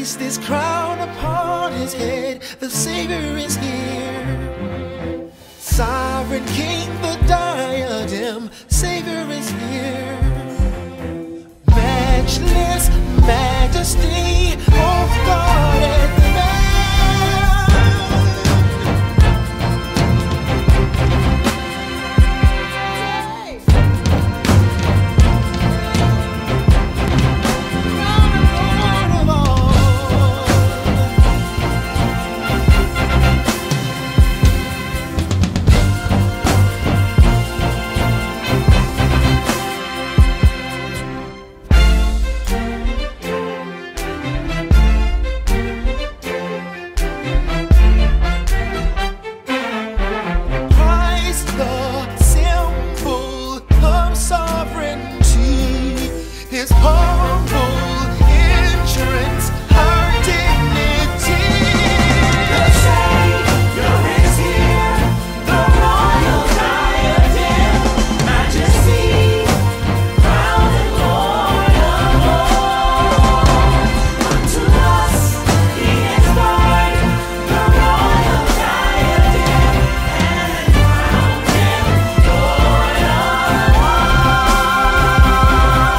Place this crown upon his head, the Savior is here. Sovereign King, the diadem, Savior is here. Matchless majesty of God and man. His humble entrance, our dignity. The Savior is here, the royal diadem, majesty, crown and Lord of all. Unto us he is born, the royal diadem, and crown him Lord of all.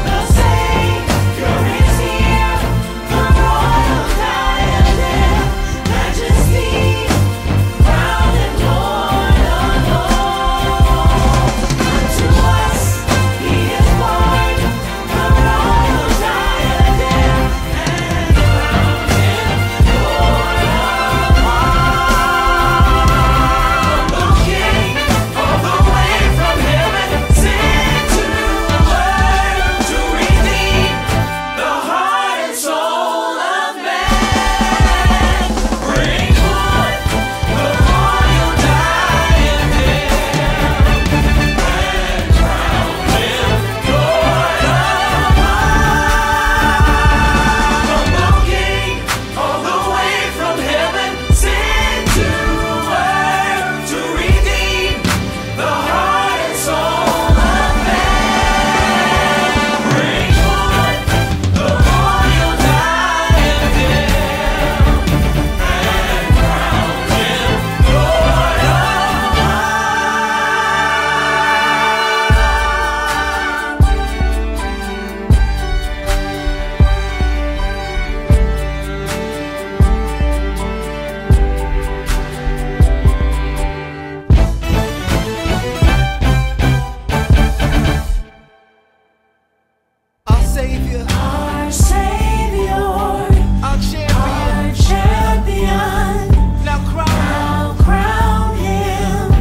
Savior, our Savior, our champion. Now crown him.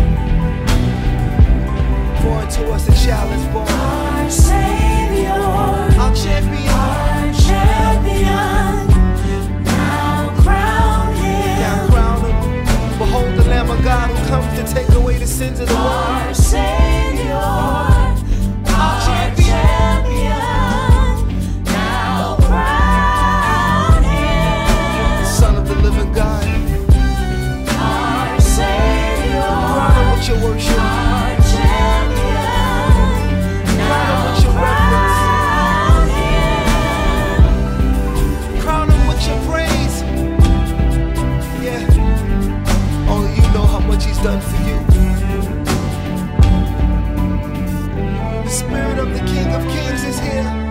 For unto us a child is born. Our Savior, our champion. Now crown him. Behold the Lamb of God who comes to take away the sins of the world. Our Savior, our champion. Your worship, our champion, now with your reverence, crown him with your praise. Yeah, only you know how much he's done for you. The Spirit of the King of Kings is here.